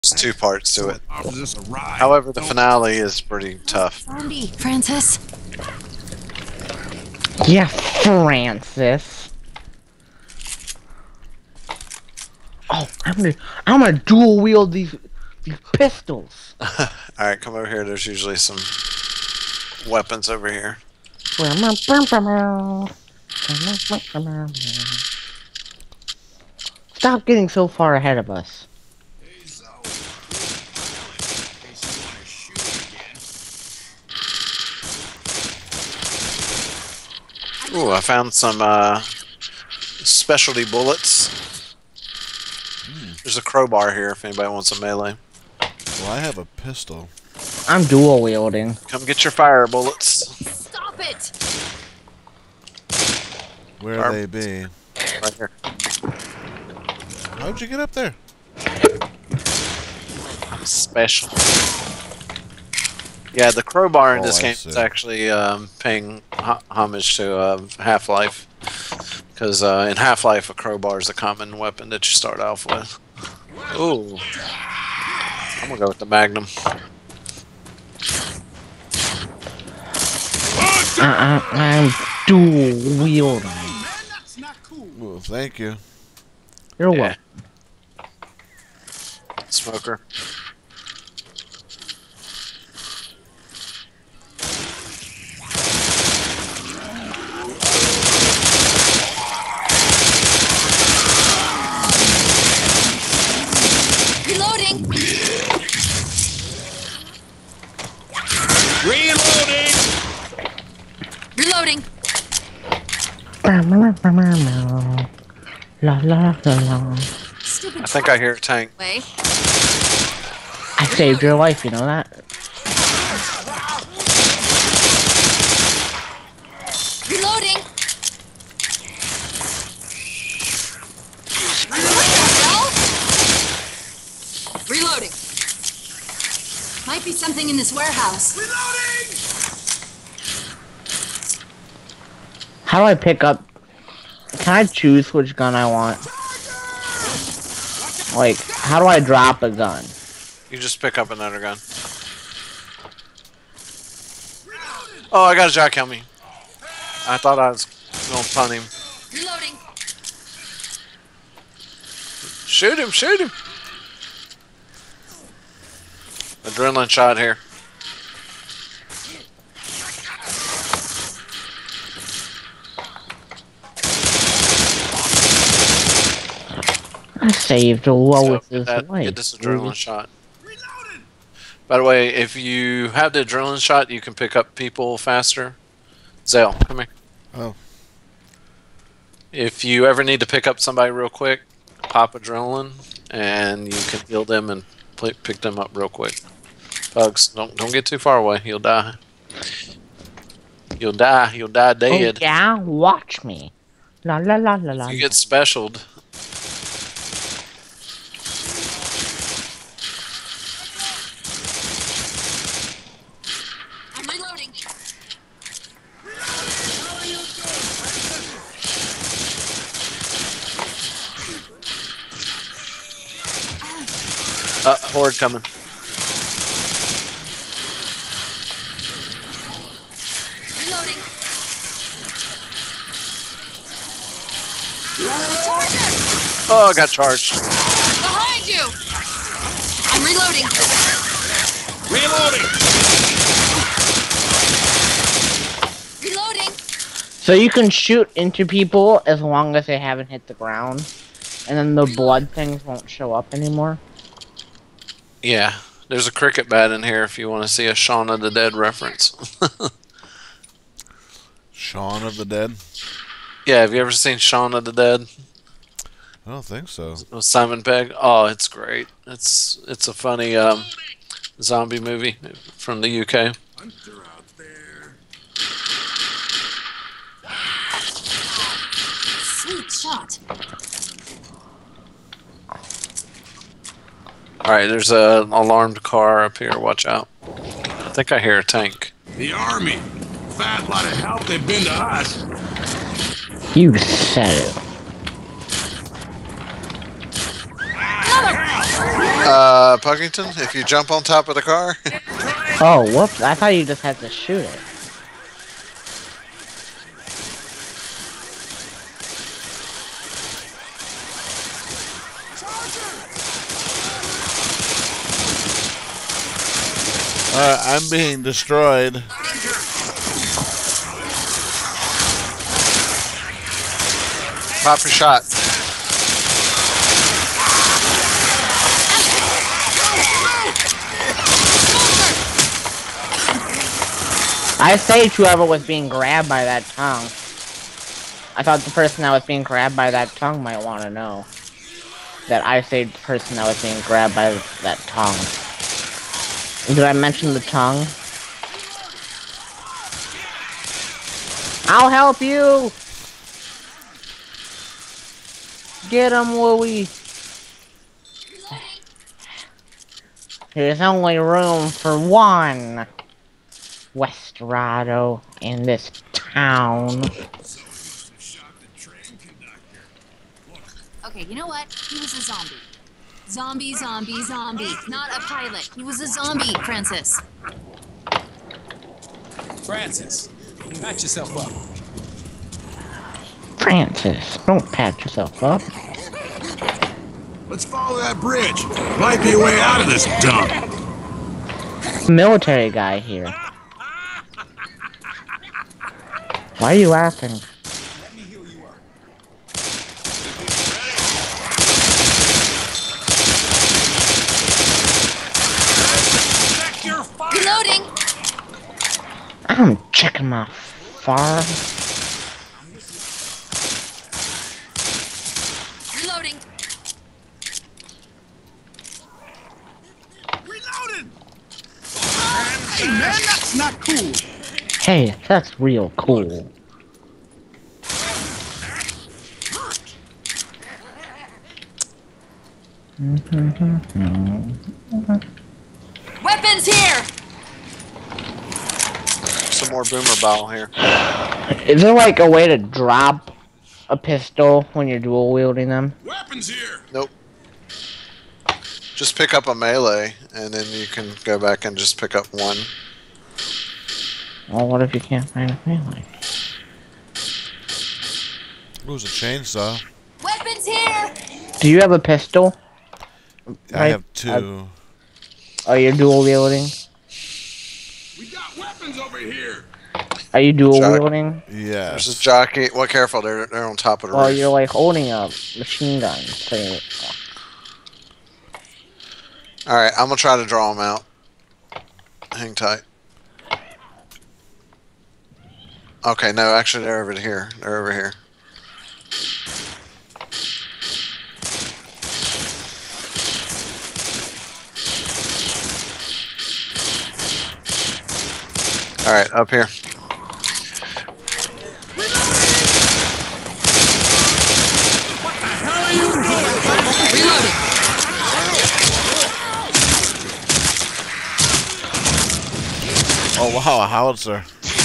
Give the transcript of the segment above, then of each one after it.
There's two parts to it. Is this a ride? However, the finale is pretty tough. Zombie, Francis. Yeah, Francis. Oh, I'm gonna dual wield these pistols. Alright, come over here. There's usually some weapons over here. Stop getting so far ahead of us. Hey, Zoe. In case you want to shoot again. Ooh, I found some specialty bullets. There's a crowbar here if anybody wants a melee. Well, I have a pistol. I'm dual wielding. Come get your fire bullets. Stop it! Where they be? Right here. How'd you get up there? Special. Yeah, the crowbar in this I game see. is actually paying homage to Half-Life. Because in Half-Life, a crowbar is a common weapon that you start off with. Ooh. I'm gonna go with the Magnum. I'm dual wielding. Man, that's not cool. Well, thank you. You're Yeah. welcome. Smoker. Reloading! Reloading! Reloading! La la la la. Stupid I think I hear a tank. way. I saved your life, you know that? Reloading! What the hell? Reloading. Might be something in this warehouse. Reloading! How do I pick up? Can I choose which gun I want? Like, how do I drop a gun? You just pick up another gun. Oh, I got a jock help me. I thought I was gonna punt him. Reloading. Shoot him, shoot him! Adrenaline shot here. I saved So Lois's get life. this adrenaline shot. By the way, if you have the adrenaline shot, you can pick up people faster. Zale, come here. Oh. If you ever need to pick up somebody real quick, pop adrenaline, and you can heal them and pick them up real quick. Bugs, don't get too far away. You'll die. You'll die. You'll die Oh, dead. yeah? Watch me. La la la la la. You get specialed. I'm reloading. Horde coming. Reloading. Charger! Oh, I got charged. Behind you! I'm reloading. Reloading! Reloading. So you can shoot into people as long as they haven't hit the ground. And then the blood things won't show up anymore. Yeah, there's a cricket bat in here if you want to see a Shaun of the Dead reference. Shaun of the Dead? Yeah, have you ever seen Shaun of the Dead? I don't think so. With Simon Pegg? Oh, it's great. It's a funny zombie movie from the UK. Hunter out there. Sweet shot. Alright, there's an alarmed car up here. Watch out. I think I hear a tank. The army. Fat lot of help they've been to us. You said it. Another! Puggington, if you jump on top of the car. Oh, whoops. I thought you just had to shoot it. I'm being destroyed. Pop your shot. I saved whoever was being grabbed by that tongue. I thought the person that was being grabbed by that tongue might want to know that I saved the person that was being grabbed by that tongue. Did I mention the tongue? I'll help you! Get him, Louie! There's only room for one Westerado in this town. Okay, you know what? He was a zombie. Zombie, zombie, zombie. Not a pilot. He was a zombie, Francis. Francis, patch yourself up. Francis, don't pat yourself up. Let's follow that bridge. Might be a way out of this dump. Military guy here. Why are you laughing? Let me heal you up. Check your fire. Reloading! I'm checking my farm. Reloading! Reloading. Hey man, that's not cool. Hey, that's real cool. Weapons here! Some more boomer ball here. Is there like a way to drop a pistol when you're dual wielding them? Weapons here. Nope. Just pick up a melee, and then you can go back and just pick up one. Well, what if you can't find a melee? It was a chainsaw. Weapons here! Do you have a pistol? I have two. Oh, you're dual wielding? We got weapons over here. Are you dual Jock. wielding? There's a Yes. jockey. Well, careful, they're on top of the Well, roof. you're like holding a machine gun. So Alright, I'm gonna try to draw them out. Hang tight. Okay, no, actually they're over here. They're over here. Alright, up here. Reloading! Oh wow, a howitzer.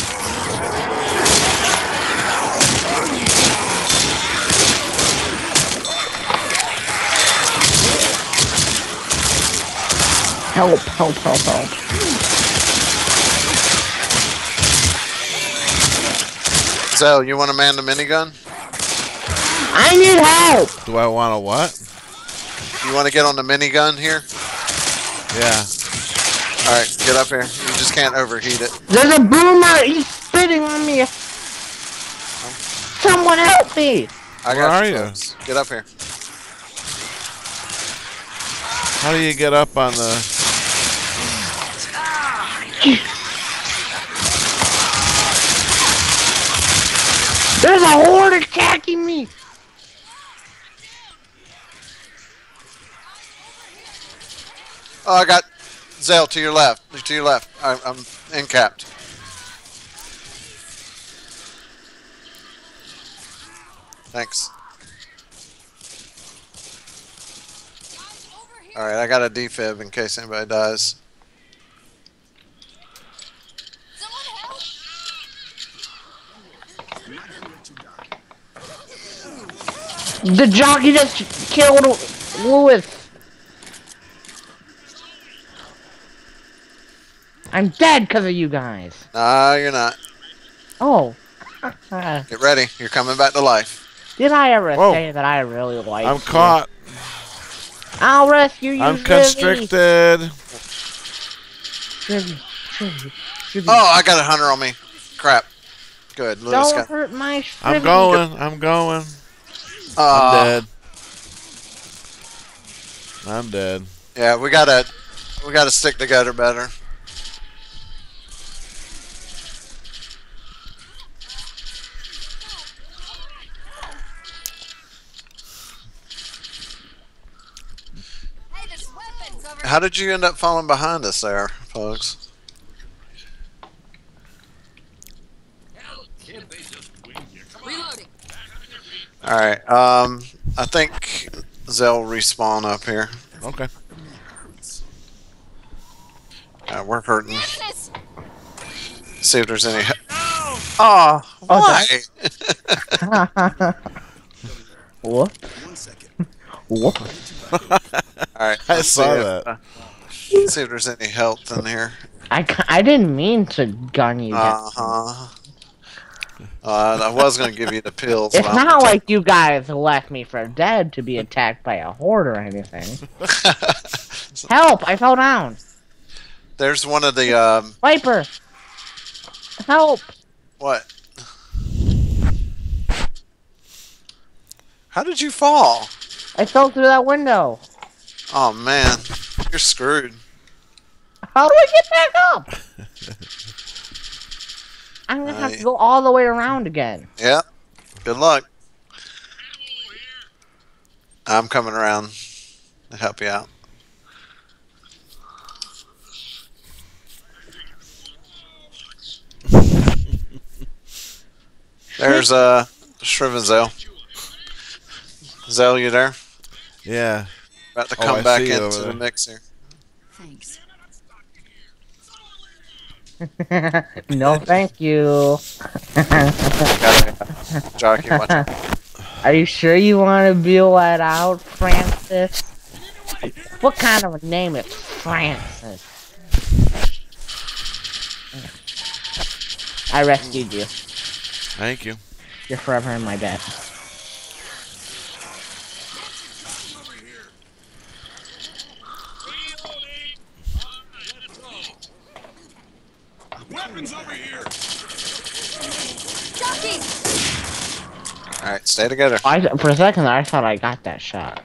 help, help, help, help. Zell, you want to man the minigun? I need help! Do I want a what? You want to get on the minigun here? Yeah. Alright, get up here. You just can't overheat it. There's a boomer! He's spitting on me! Someone help me! I Where got are you? folks. Get up here. How do you get up on the... There's a horde attacking me! Oh, I got Zell to your left. To your left. I'm encapped. Thanks. Alright, I got a defib in case anybody dies. Someone help! The jockey just killed Lewis! I'm dead because of you guys. Nah, you're not. Oh. Get ready. You're coming back to life. Did I ever Whoa. say that I really like I'm you? caught. I'll rescue you, I'm Shriv. constricted. Shriv. Oh, I got a hunter on me. Crap. Good. Lewis Don't got. hurt my Shriv. I'm going. I'm going. Uh, I'm dead. I'm dead. Yeah, we gotta stick together better. Hey, there's weapons over How did you end up falling behind us there, folks? Reloading. All right. I think Zell respawn up here. Okay. We're hurting. Yes. See if there's any. Oh, why? What? 1 second. What? All right. I let's saw see that. see if there's any health in here. I didn't mean to gun you down. I was gonna give you the pills. It's but I'm not gonna like you guys left me for dead to be attacked by a horde or anything. Help! I fell down. There's one of the Viper! Help! what? How did you fall? I fell through that window. Oh man, you're screwed. How do I get back up? I'm gonna have to go all the way around again. Yeah. Good luck. I'm coming around to help you out. There's Shrivenzale. Zell, you there? Yeah. About to Oh, come I back see you into over the there. mix here. Thanks. No, thank you. Got a jockey, watch out. Are you sure you want to be let out, Francis? What kind of a name is Francis? I rescued you. Thank you. You're forever in my debt. Weapons over here. Jockey. Alright, stay together. For a second, I thought I got that shot.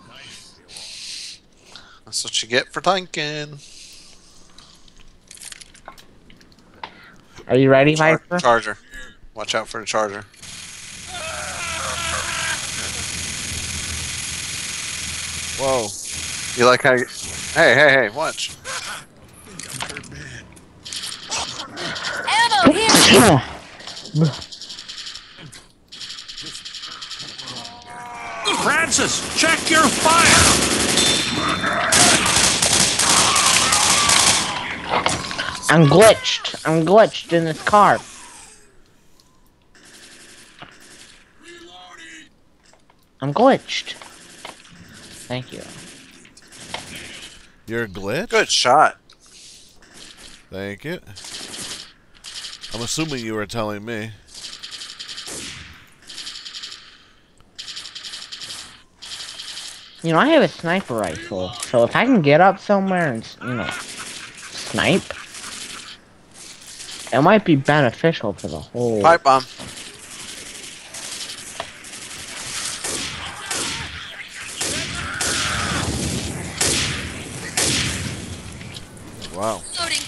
That's what you get for tanking. Are you ready, Viper? Charger. Watch out for the charger. Whoa. You like how you... Hey, watch. Ammo here. Francis, check your fire! I'm glitched. I'm glitched in this car. I'm glitched. Thank you. You're a glitch? Good shot. Thank you. I'm assuming you were telling me. You know, I have a sniper rifle, so if I can get up somewhere and, you know, snipe, it might be beneficial for the whole... Pipe bomb. Wow. Loading.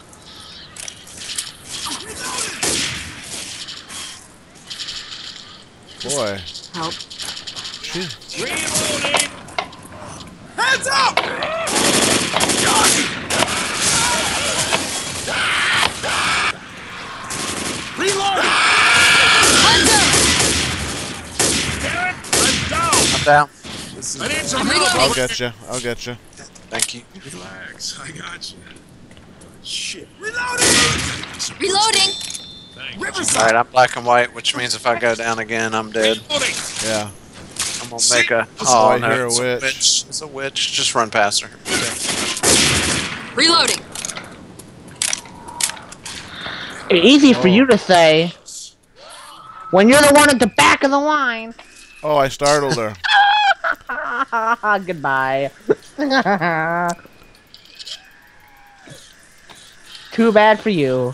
Boy. Help. She... Reloading! Hands up! Reload! I'm down! I'm down. I need some I'm help! I'll get you. I'll get you. Thank you. Relax, I got you. Shit. Reloading! Reloading. Alright, I'm black and white, which means if I go down again, I'm dead. Reloading! Yeah. I'm gonna make a... Oh, Oh, I no, hear a it's witch. It's a witch. Just run past her. Reloading. Easy for you to say. When you're the one at the back of the line. Oh, I startled her. Goodbye. Too bad for you.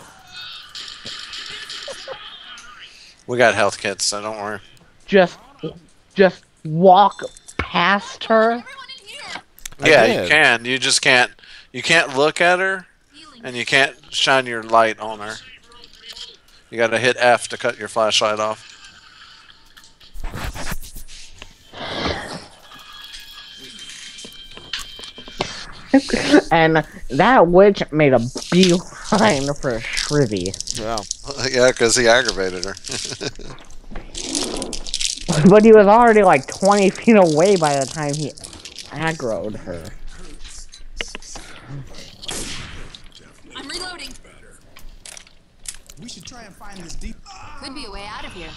We got health kits, so don't worry. Just walk past her. Everyone in here. Yeah, did. you can. You just can't. You can't look at her, and you can't shine your light on her. You got to hit F to cut your flashlight off. And that witch made a beeline for Shrivy. Yeah. Yeah, because he aggravated her. But he was already like 20 feet away by the time he aggroed her. I'm reloading. We should try and find this deep. Could be a way out of here.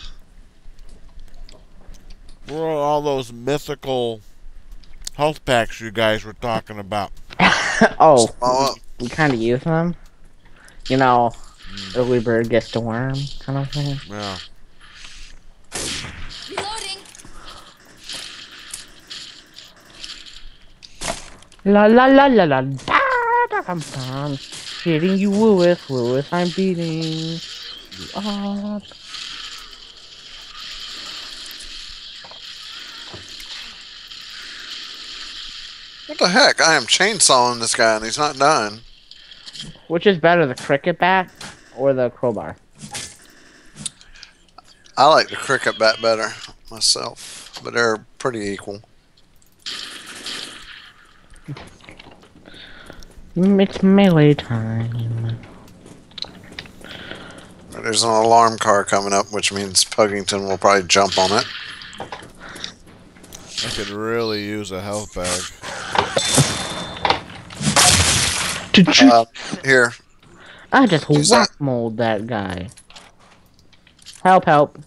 Where are all those mythical health packs you guys were talking about? Oh, Oh, we kind of use them. You know, early bird gets the worm kind of thing. Yeah. Reloading. La la la la la da da dum dum. Hitting you, Lewis, I'm beating you up. what the heck? I am chainsawing this guy, and he's not dying. Which is better, the cricket bat or the crowbar? I like the cricket bat better myself, but they're pretty equal. It's melee time. There's an alarm car coming up, which means Puggington will probably jump on it. I could really use a health bag. Here. I just Use that. whack-mold that guy. Help, help.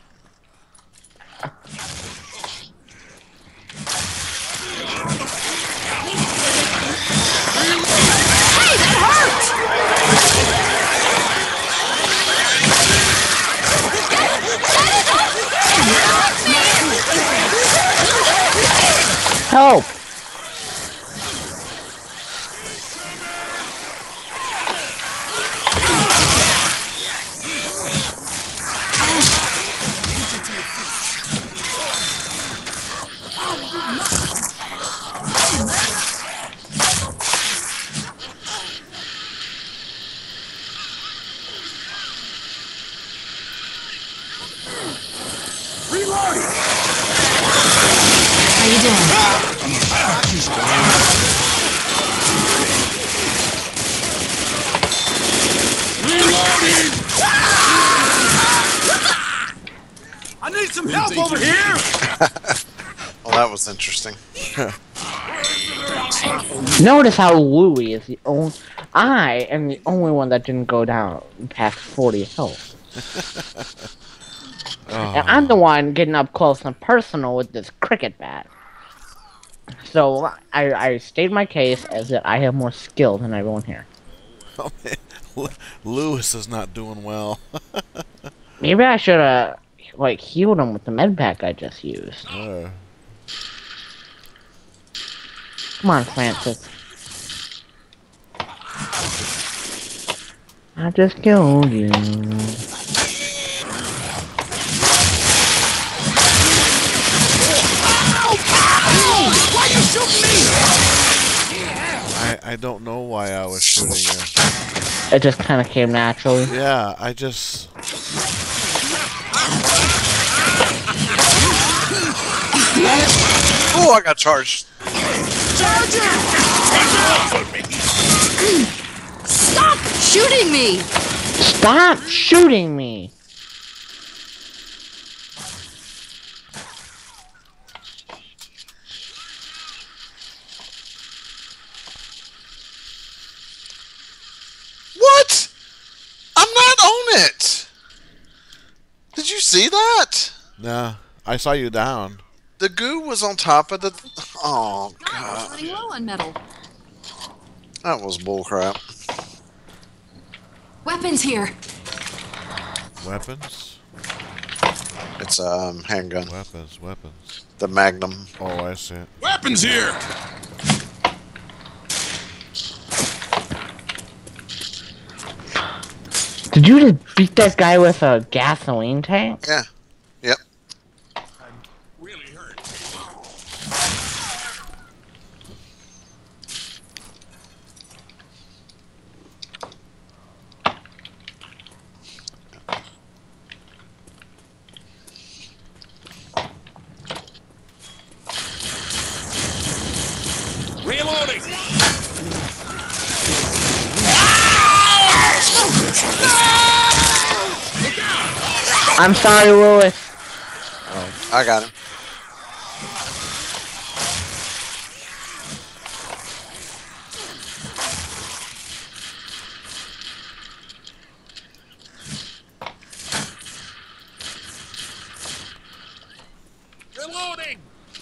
Help! How you doing? I need some help over here. Well, that was interesting. Notice how Louie is the only. I am the only one that didn't go down past 40 health. And I'm the one getting up close and personal with this cricket bat. So I stayed my case as that I have more skill than everyone here. Oh, man. Lewis is not doing well. Maybe I should have like healed him with the med pack I just used. Come on, Francis. I just killed you. Why you shooting me? I don't know why I was shooting you. It just kind of came naturally. Yeah, I just... Oh, I got charged. Stop shooting me! Stop shooting me! What? I'm not on it. Did you see that? Nah, I saw you down. The goo was on top of the... Oh, God, I was God. running low on metal. That was bullcrap. Weapons here. Weapons? It's handgun. Weapons. The Magnum. Oh, I see it. Weapons here! Did you just beat that guy with a gasoline tank? Yeah. Yep. Really hurt. Reloading! I'm sorry, Lewis. I got him. Reloading!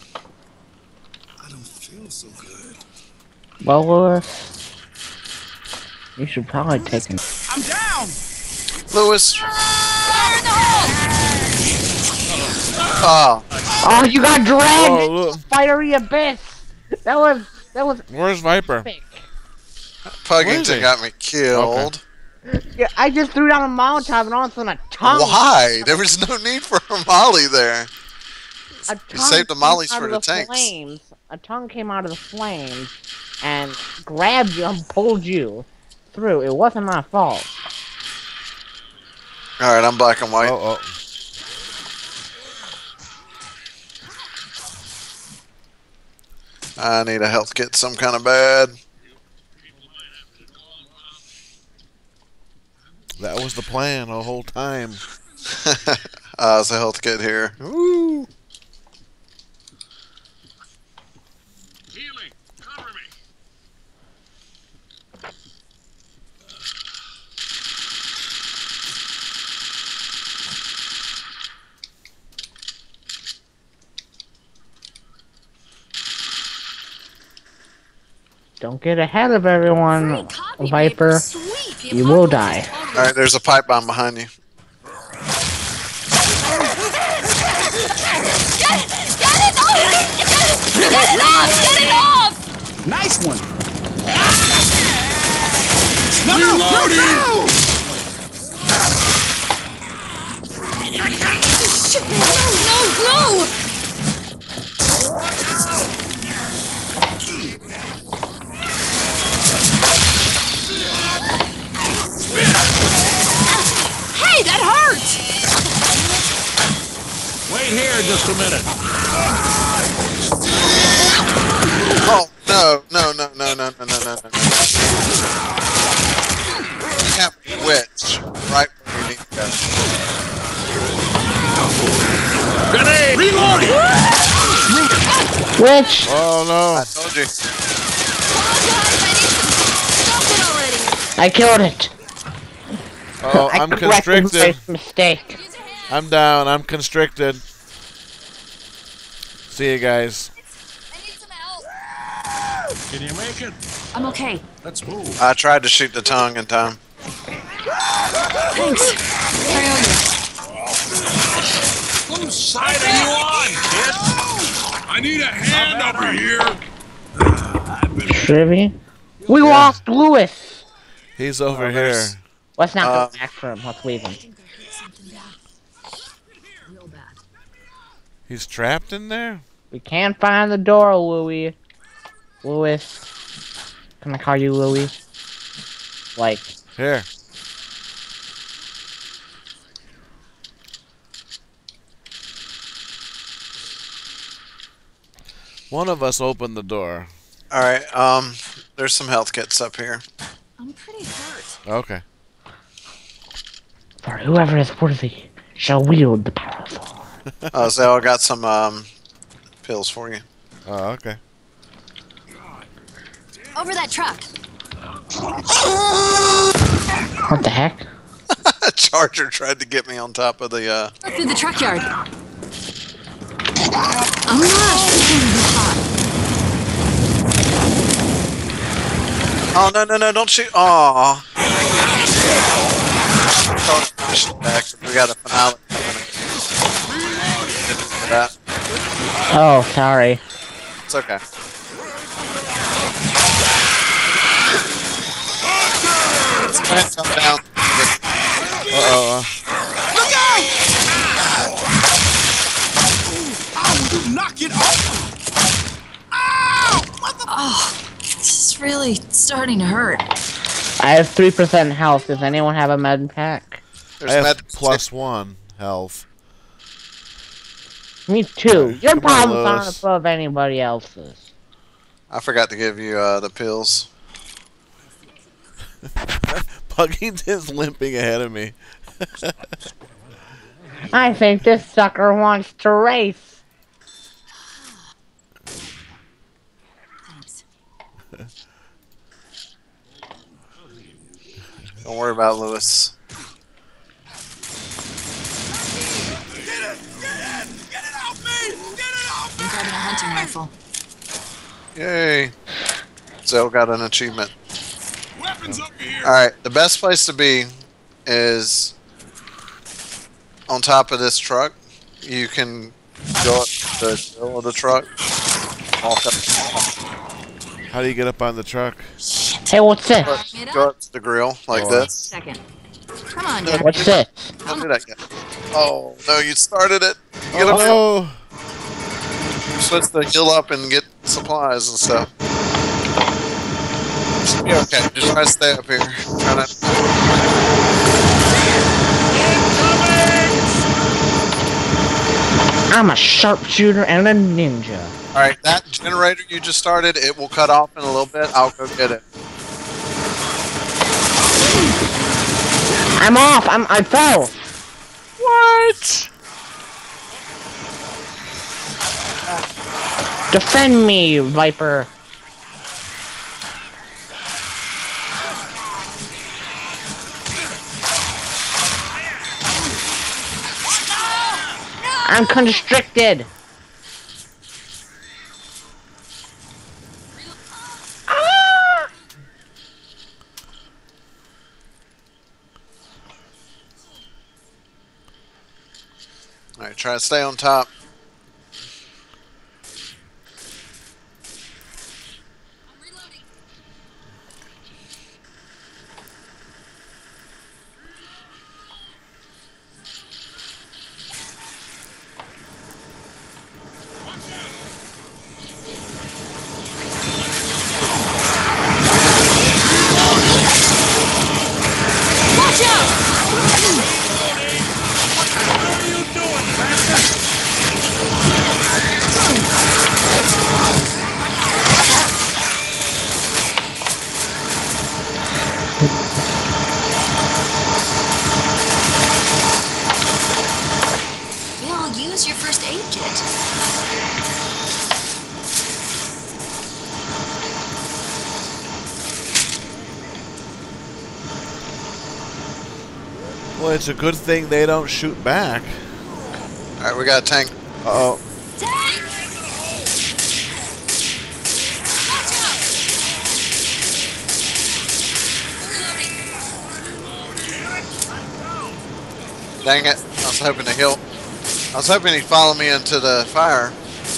I don't feel so good. Well, Lewis, you should probably take him. I'm down! Lewis. Fire in the hole! Oh. Oh, you got dragged Oh, into look. the fiery abyss. That was Where's Viper? epic. Where is Puggington he? got me killed. Yeah, I just threw down a Molotov and all of a sudden a tongue. Why? There was no need for a molly there. A You tongue saved the came mollies out for of the tanks. Flames. A tongue came out of the flames and grabbed you and pulled you through. It wasn't my fault. Alright, I'm black and white. Oh. I need a health kit some kind of bad. That was the plan the whole time. There's a health kit here. Woo! Healing! Cover me! Don't get ahead of everyone, Free copy Viper. paper. Sweet. The You will apocalypse die. is over. Alright, there's a pipe bomb behind you. Get it off! Get it off! Get it off! Nice one. Reloading! Shit, no! Hey, that hurt! Wait here just a minute. Oh, no. You have witch right where you need to go. Grenade! Reloading! Which? Oh I no. told you. I need some. Stop it already! I killed it. Oh, I'm corrected constricted. my mistake. Use your hands. I'm down. I'm constricted. See you guys. I need some help. Can you make it? I'm okay. Let's move. I tried to shoot the tongue in time. Thanks. Carry on. Whose side are you on, kid? I need a hand over here. Shrivy? We lost Lewis. He's over here. there's- Let's not go back for him. Let's leave him. Real bad. He's trapped in there? We can't find the door, Louis. Lewis. Can I call you Louis? Like, Here. One of us opened the door. Alright, there's some health kits up here. I'm pretty hurt. Okay. for whoever is worthy shall wield the powerful. So I got some pills for you. Oh, okay. Over that truck. What the heck? A charger tried to get me on top of the Through the truck yard. I'm not shooting the hot. Oh no, don't shoot. Aw. finish it back. We got a finale coming. For that. Oh, sorry. It's okay. Let's come down. You knock it off! Ow! What the? Oh, this is really starting to hurt. I have 3% health. Does anyone have a med pack? There's I have med- +1 health. Me too. Your Come on, problems aren't Lewis. above anybody else's. I forgot to give you the pills. Puggington's limping ahead of me. I think this sucker wants to race. Thanks. Don't worry about Lewis. Get it off me! Get it off me! I'm grabbing a hunting rifle. Yay! Zell got an achievement. Weapons over here! Alright, the best place to be is on top of this truck. You can go up to the middle of the truck. Walk up. How do you get up on the truck? Hey, what's this? Go up to the grill like this. Second. Come on, Jack. What's this? Don't do that yet. Oh, no, you started it. Get up. Oh! You're supposed to heal up and get supplies and stuff. Should be okay. Just try to stay up here. Try not. I'm a sharpshooter and a ninja. Alright, that generator you just started, it will cut off in a little bit. I'll go get it. I'm off. I fell. What? Defend me, Viper. I'm constricted. Alright, try to stay on top. Watch out! Yeah, I'll use your first aid kit. Well, it's a good thing they don't shoot back. Alright, we got a tank. Uh-oh. Dang it. I was hoping to heal. I was hoping he'd follow me into the fire.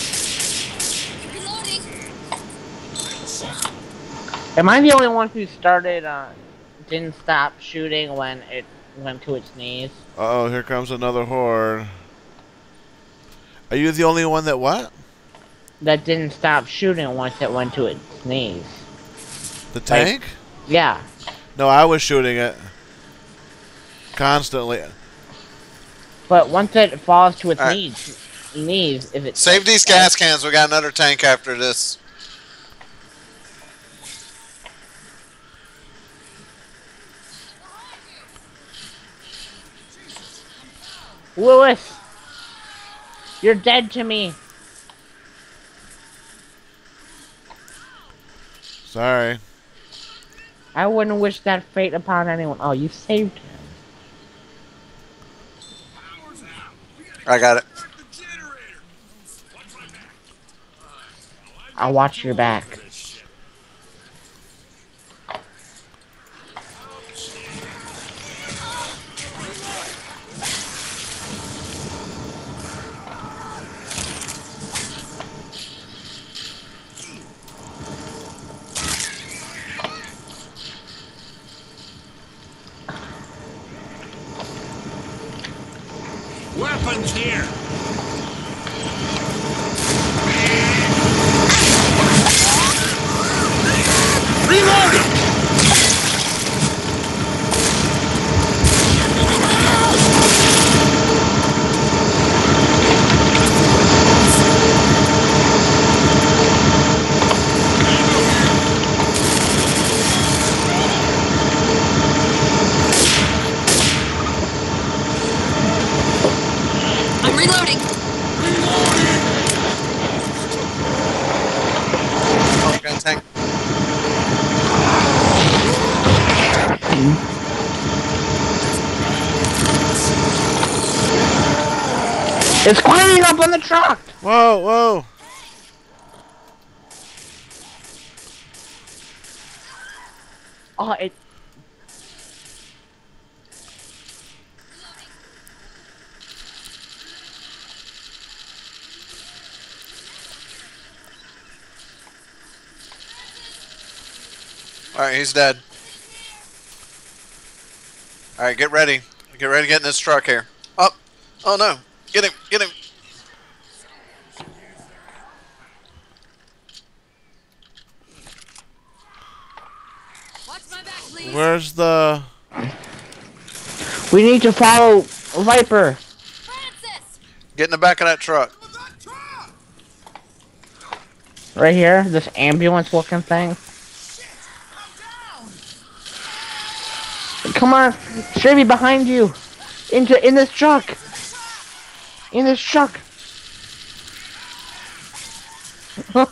Am I the only one who started, didn't stop shooting when it went to its knees? Uh-oh, here comes another horde. Are you the only one that what? That didn't stop shooting once it went to its knees. The tank? Yeah. No, I was shooting it. Constantly. But once it falls to its Alright. knees, if it Save these gas cans. We got another tank after this. Lewis, you're dead to me. Sorry. I wouldn't wish that fate upon anyone. Oh, you saved him. I got it. I'll watch your back. here. Reloading! I'm reloading. Oh, got a tank. It's climbing up on the truck! Whoa, whoa. Oh, it... Alright, he's dead. Alright, get ready. Get ready to get in this truck here. Up! Oh no! Get him! Get him! Watch my back, please. Where's the... We need to follow Viper. Francis! Get in the back of that truck. Right here, this ambulance looking thing. Come on, Shrivy, behind you. In this truck. In this truck. Oh,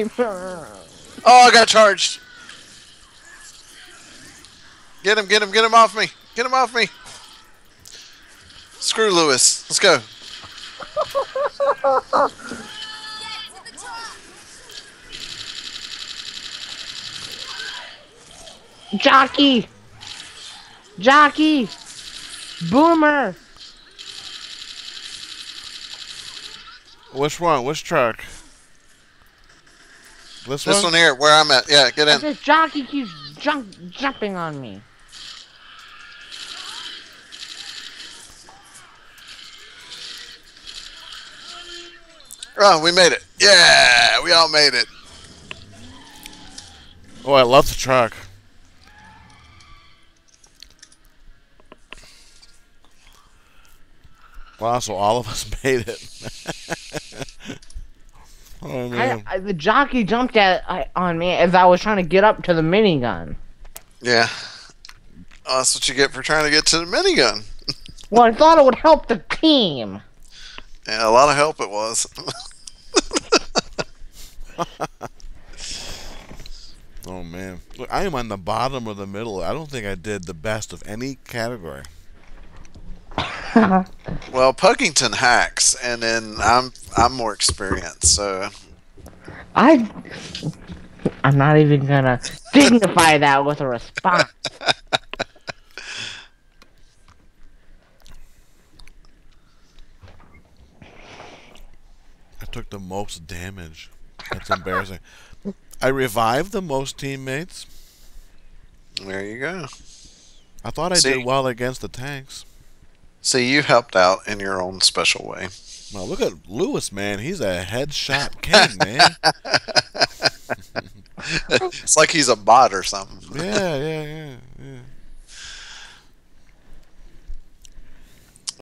I got charged. Get him, get him, get him off me. Get him off me. Screw Lewis. Let's go. Jockey. Jockey. Boomer. Which one? Which truck? This This one? one here, where I'm at. Yeah, get in. This jockey keeps jumping on me. Oh, we made it. Yeah, we all made it. Oh, I love the truck. Wow, so all of us made it. Oh, man. The jockey jumped on me as I was trying to get up to the minigun. Yeah. Oh, that's what you get for trying to get to the minigun. Well, I thought it would help the team. Yeah, a lot of help it was. Oh, man. Look, I am on the bottom of the middle. I don't think I did the best of any category. Well, Puggington hacks, and then I'm more experienced, so I'm not even gonna dignify that with a response. I took the most damage. That's embarrassing. I revived the most teammates. there you go. I thought I See? did well against the tanks. See, you helped out in your own special way. Now look at Lewis, man. He's a headshot king, man. It's like he's a bot or something. Yeah, yeah, yeah.